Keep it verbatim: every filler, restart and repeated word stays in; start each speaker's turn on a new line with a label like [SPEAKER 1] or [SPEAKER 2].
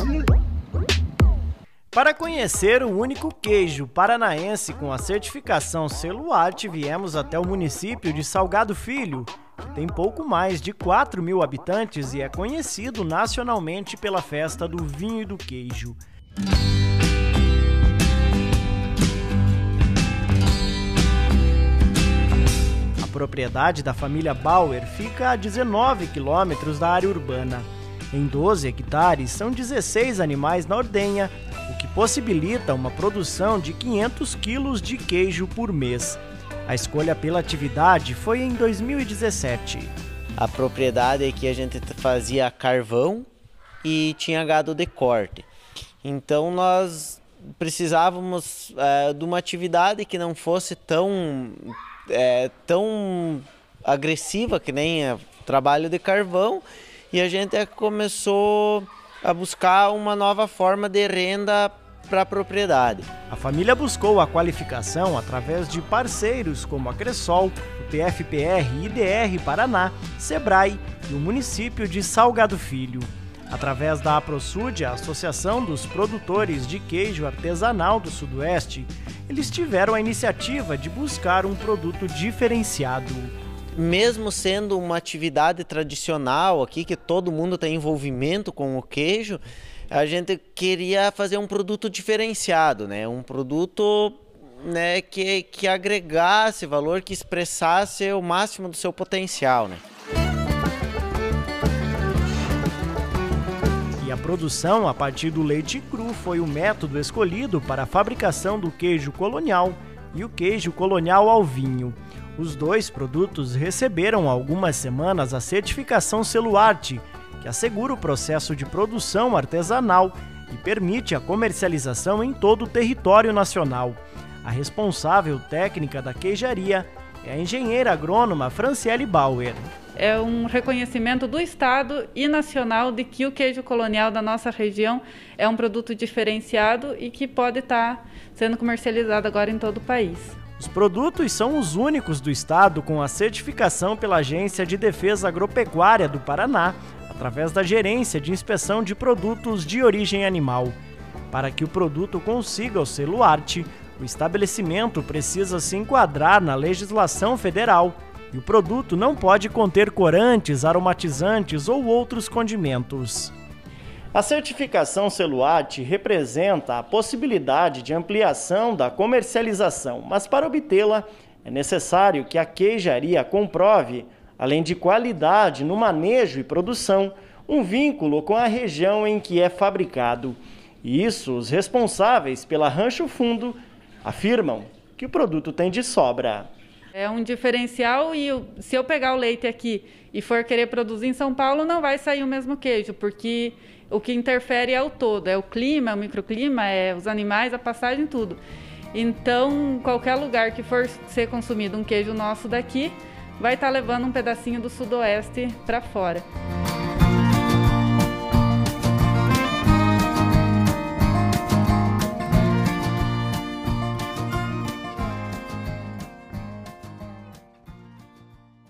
[SPEAKER 1] Para conhecer o único queijo paranaense com a certificação Selo Arte, viemos até o município de Salgado Filho, que tem pouco mais de quatro mil habitantes e é conhecido nacionalmente pela festa do vinho e do queijo. A propriedade da família Bauer fica a dezenove quilômetros da área urbana. Em doze hectares, são dezesseis animais na ordenha, o que possibilita uma produção de quinhentos quilos de queijo por mês. A escolha pela atividade foi em dois mil e dezessete.
[SPEAKER 2] A propriedade é que a gente fazia carvão e tinha gado de corte. Então nós precisávamos é, de uma atividade que não fosse tão, é, tão agressiva que nem o trabalho de carvão. E a gente começou a buscar uma nova forma de renda para a propriedade.
[SPEAKER 1] A família buscou a qualificação através de parceiros como a Cressol, o T F P R I D R Paraná, Sebrae e o município de Salgado Filho. Através da APROSUD, a Associação dos Produtores de Queijo Artesanal do Sudoeste, eles tiveram a iniciativa de buscar um produto diferenciado.
[SPEAKER 2] Mesmo sendo uma atividade tradicional aqui, que todo mundo tem envolvimento com o queijo, a gente queria fazer um produto diferenciado, né? Um produto, né, que, que agregasse valor, que expressasse o máximo do seu potencial, né?
[SPEAKER 1] E a produção a partir do leite cru foi o método escolhido para a fabricação do queijo colonial e o queijo colonial ao vinho. Os dois produtos receberam há algumas semanas a certificação Selo Arte, que assegura o processo de produção artesanal e permite a comercialização em todo o território nacional. A responsável técnica da queijaria é a engenheira agrônoma Franciele Bauer.
[SPEAKER 3] É um reconhecimento do Estado e nacional de que o queijo colonial da nossa região é um produto diferenciado e que pode estar sendo comercializado agora em todo o país.
[SPEAKER 1] Os produtos são os únicos do estado com a certificação pela Agência de Defesa Agropecuária do Paraná, através da Gerência de Inspeção de Produtos de Origem Animal. Para que o produto consiga o selo Arte, o estabelecimento precisa se enquadrar na legislação federal e o produto não pode conter corantes, aromatizantes ou outros condimentos. A certificação Selo Arte representa a possibilidade de ampliação da comercialização, mas para obtê-la é necessário que a queijaria comprove, além de qualidade no manejo e produção, um vínculo com a região em que é fabricado. E isso os responsáveis pela Rancho Fundo afirmam que o produto tem de sobra.
[SPEAKER 3] É um diferencial e eu, se eu pegar o leite aqui e for querer produzir em São Paulo, não vai sair o mesmo queijo, porque o que interfere é o todo, é o clima, é o microclima, é os animais, a passagem, tudo. Então, qualquer lugar que for ser consumido um queijo nosso daqui, vai estar levando um pedacinho do sudoeste para fora.